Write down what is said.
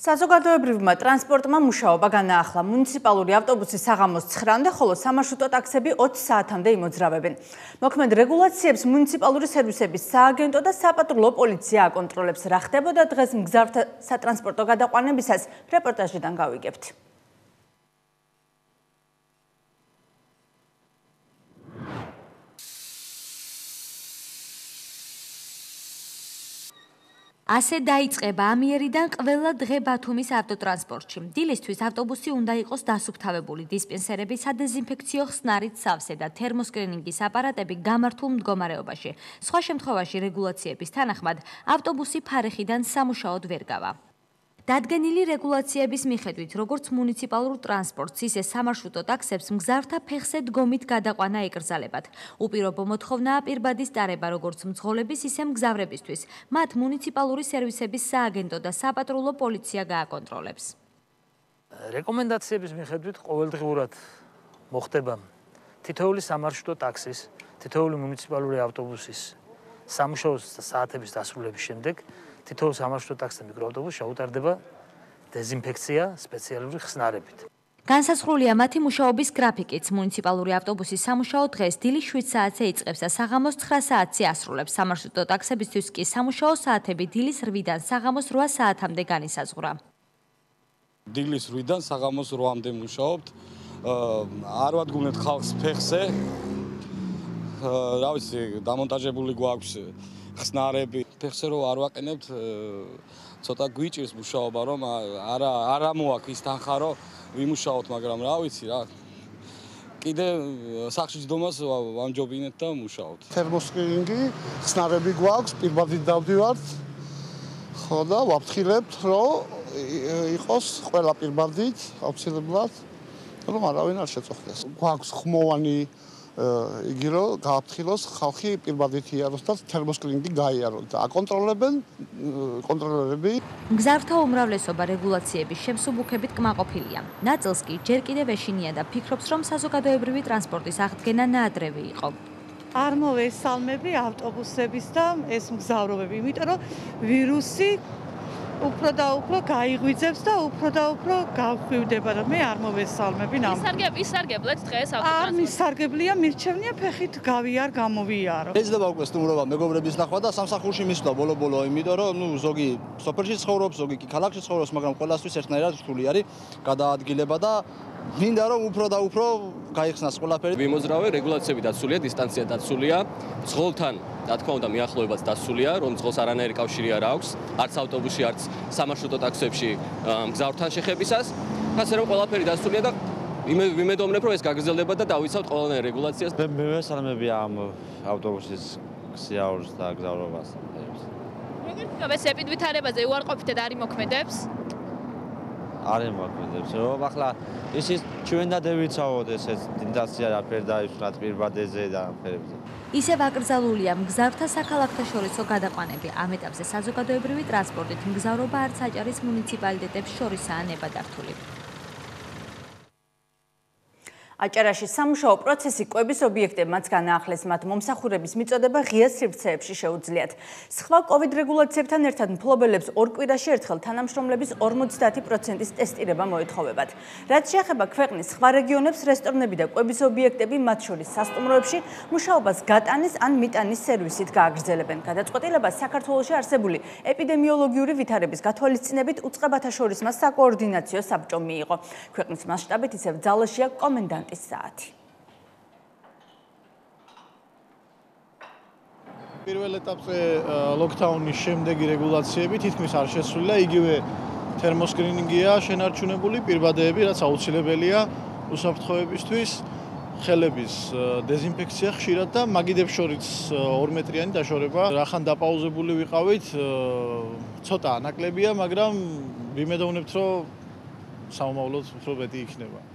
საზოგადოებრივმა ტრანსპორტმა მუშაობა განაახლა. მუნიციპალური ავტობუსი საღამოს 9-მდე, ხოლო სამარშრუტო ტაქსები 20 საათამდე იმოძრავებენ. მოქმედ რეგულაციებს მუნიციპალური სერვისების სააგენტო და საპატრულო პოლიცია აკონტროლებს. რა ხდებოდა დღეს მგზავრთა სატრანსპორტო გადაყვანებისას, რეპორტაჟიდან გავიგებთ. ასე დაიწყება ამიერიდან ყველა დღე ბათუმის ავტოტრანსპორტში. დილისთვის ავტობუსი უნდა იყოს დასუფთავებული, დისპენსერები სადეზინფექციო ხსნარით სავსე და თერმოსკრინინგის აპარატები გამართულ მდგომარეობაში. სხვა შემთხვევაში რეგულაციების თანახმად ავტობუსი ფარეხიდან სამუშაოდ ვერ გავა. დადგენილი რეგულაციების მიხედვით, როგორც მუნიციპალურ ტრანსპორტს, ისე სამარშრუტო ტაქსებს მგზავრთა ფეხზე დგომით გადაყვანა ეკრძალებათ. უპირობო მოთხოვნაა პირბადის ტარება როგორც მძღოლების, ისე მგზავრებისთვის. მათ მუნიციპალური სერვისების სააგენტო და საპატრულო პოლიცია გააკონტროლებს. რეკომენდაციების მიხედვით ყოველდღიურად მოხდება თითოეული სამარშრუტო ტაქსის, თითოეული მუნიციპალური ავტობუსის სამუშაო საათების დასრულების შემდეგ თითოეულ სამარშრუტო ტაქსს და მიკროავტობუსს შეუტარდება დეზინფექცია სპეციალური ხსნარებით. განსაზღვრულია მათი მუშაობის გრაფიკიც. მუნიციპალური ავტობუსის სამუშაო დღეს დილის 7 საათზე იწყებს და საღამოს 9 საათზე ასრულებს. სამარშრუტო ტაქსებისთვის კი სამუშაო საათები დილის 8-დან საღამოს 8 საათამდე განისაზღვრა. დილის 8-დან საღამოს 8-მდე მუშაობთ. არ ვადგუნებთ ხალხს ფეხზე. რა ვიცი, დამონტაჟებული გვაქვს ხსნარები. ფეხზე რო არ ვაყენებთ, ცოტა გვიჭირს მუშაობა, რომ არ მოაქვს ის თანხა, რომ ვიმუშაოთ, მაგრამ რა ვიცი რა. კიდე სახში ჯდომას ვამჯობინეთ და მუშაობთ. თერმოსკრინინგი, ხსნარები გვაქვს, პირბადით დავდივართ. ხო და ვაფრთხილებთ, რომ იყოს ყველა პირბადით აუცილებლად, რომ არავინ არ შეწოხდეს. გვაქვს ხმოვანი იგი რომ გააფრთხილოს ხალხი პირბადით იაროს და თერმოსკრინინგი გაიაროს და აკონტროლებენ კონტროლერები. მგზავრთა უმრავლესობა რეგულაციების შემსუბუქებით კმაყოფილია. ნაწილს კი ჯერ კიდევ ეშინია და ფიქრობს, რომ საზოგადოებრივი ტრანსპორტის აღდგენა ნაადრევი იყო. არ მოვესალმები ავტობუსების და ეს მგზავრობები, იმიტომ რომ ვირუსი უფრო და უფრო გაიღვიძებს და უფრო და უფრო გავხვივდება და მე არ მოვესალმები ნამდვილად. ისარგებლეთ დღეს ავტოტრანსპორტი? არ მისარგებლია, მირჩევნია ფეხით გავიარ, გამოვიარო. შეიძლება უკვე სტუმრობა მეგობრების ნახვა და სამსახურში მისვლა ბოლო-ბოლო, იმიტომ რომ ზოგი სოფელში ცხოვრობს, ზოგი კი ქალაქში ცხოვრობს, მაგრამ ყველასთვის ერთნაირად რთული არის გადაადგილება და მინდა რომ უფრო და უფრო გაიხსნას ყველაფერი. ვიმოძრავე, რეგულაციები დაცულია, დისტანცია დაცულია, მძღოლთან რა თქმა უნდა მიახლოებაც დასულია, რომ მძღოლს არანაირი კავშირი არ აქვს, არც ავტობუსში, არც სამარშრუტო ტაქსებში მგზავრთან შეხებისას. ასე რომ ყველაფერი დასულია და ვიმედოვნებ, რომ ეს გაგრძელდება და დავიცავთ ყველანაირ რეგულაციას. მე ვესალმები ამ ავტობუსის სიაურს და გზავრობას. როგორ თქვა ეს ეპიდვითარებაზე უარყოფითად არ იმოქმედებს? არ იმოქმედებს, რომ ახლა ისიც ჩვენ და დავიცავოთ ესეც დისტანცია რაფერ დაისვრათ პირბადეზე და ამფერებზე. ისევ აკრძალულია მგზავრთა საქალაქთაშორისო გადაყვანები. ამ ეტაპზე საზოგადოებრივი ტრანსპორტით მგზავრობა არც აჭარის მუნიციპალიტეტებს შორისაა ნებადართული. აჭარაში სამუშაო პროცესი კვების ობიექტებმაც განაახლეს, მათ მომსახურების მიწოდება ღია სივრცეებში შეუძლიათ. სხვა კოვიდ რეგულაციებთან ერთად მფლობელებს ორ კვირაში ერთხელ თანამშრომლების 50%-ის ტესტირება მოეთხოვებათ. რაც შეეხება ქვეყნის სხვა რეგიონებს, რესტორნები და კვების ობიექტები, მათ შორის სასტუმროებში, მუშაობას გატანის ან მიტანის სერვისით გააგრძელებენ. გადაწყვეტილებას საქართველოში არსებული ეპიდემიოლოგიური ვითარების გათვალისწინებით უწყებათა შორის მას საკოორდინაციო საბჭო მიიღო. ქვეყნის მასშტაბით ისევ ძალაშია კომენდანტი საათი. პირველ ეტაპზე ლოკდაუნის შემდეგი რეგულაციები თითქმის არ შესრულია, იგივე თერმოსკრინინგია შენარჩუნებული, პირბადეები, რაც აუცილებელია უსაფრთხოებისთვის, ხელების დეზინფექცია ხშირად და მაგიდებს შორის 2 მეტრიანი დაშორება. რახან დაპაუზებული ვიყავით, ცოტა ნაკლებია, მაგრამ ვიმედოვნებთ, რომ საომავლოდ უფრო მეტი იქნება.